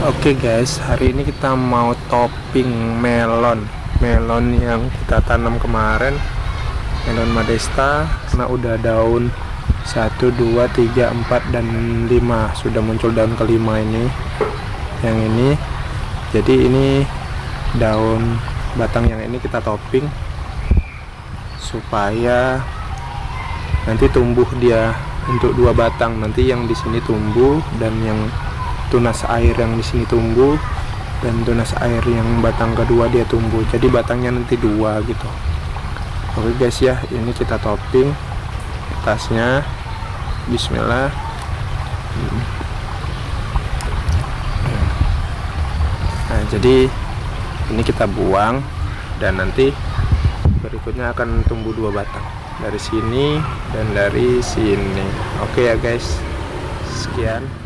Oke guys, hari ini kita mau topping melon yang kita tanam kemarin, melon Madesta, karena udah daun 1, 2, 3, 4, dan 5 sudah muncul daun kelima ini, yang ini. Jadi ini daun batang yang ini kita topping supaya nanti tumbuh dia untuk 2 batang, nanti yang di sini tumbuh dan yang tunas air yang di sini tumbuh, dan tunas air yang batang kedua dia tumbuh, jadi batangnya nanti 2 gitu. Oke guys ya, ini kita topping atasnya. Bismillah. Nah, jadi ini kita buang dan nanti berikutnya akan tumbuh 2 batang dari sini dan dari sini. Oke ya guys, sekian.